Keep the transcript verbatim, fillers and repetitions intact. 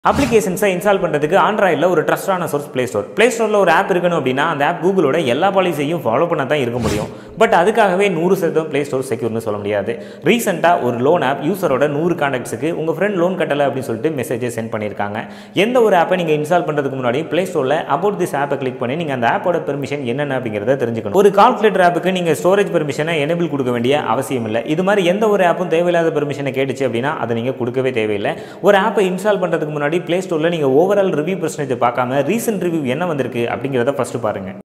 அப்ளிகேஷன்ஸை install பண்ணுறதுக்கு ஆண்ட்ராய்டில் ஒரு ட்ரஸ்டான சோர்ஸ் ப்ளே ஸ்டோர் ப்ளே ஸ்டோரில் ஒரு ஆப் இருக்கணும் அப்படின்னா அந்த ஆப் கூகுளோட எல்லா பாலிசியையும் ஃபாலோ பண்ண தான் இருக்க முடியும். பட் அதுக்காகவே நூறு சதவீதம் ப்ளே ஸ்டோர் செக்யூர்னு சொல்ல முடியாது. ரீசெண்டாக ஒரு லோன் ஆப் யூசரோட நூறு கான்டாக்ட்ஸுக்கு உங்கள் ஃப்ரெண்ட் லோன் கட்டலை அப்படின்னு சொல்லிட்டு மெசேஜை சென்ட் பண்ணியிருக்காங்க. எந்த ஒரு ஆப்பை நீங்கள் இன்ஸ்டால் பண்ணுறதுக்கு முன்னாடி ப்ளே ஸ்டோரில் அபவுட் திஸ் ஆப்பை கிளிக் பண்ணி நீங்கள் அந்த ஆப்போட பெர்மிஷன் என்னென்ன அப்படிங்கிறத தெரிஞ்சுக்கணும். ஒரு கால்குலேட்டர் ஆப்புக்கு நீங்கள் ஸ்டோரேஜ் பெர்மிஷனை எனேபிள் கொடுக்க வேண்டிய அவசியம் இல்லை. இது மாதிரி எந்த ஒரு ஆப்பும் தேவையில்லாத பெர்மிஷனை கேட்டுச்சு அப்படின்னா அதை நீங்கள் கொடுக்கவே தேவையில்லை. ஒரு ஆப்பை இன்ஸ்டால் பண்ணுறதுக்கு முன்னாடி ப்ளே ஸ்டோரில் நீங்கள் ஓவரால் ரிவ்யூ பர்சன்டேஜ் பார்க்காம ரீசன்ட் ரிவ்யூ என்ன வந்திருக்கு அப்படிங்கிறத ஃபர்ஸ்ட் பாருங்க.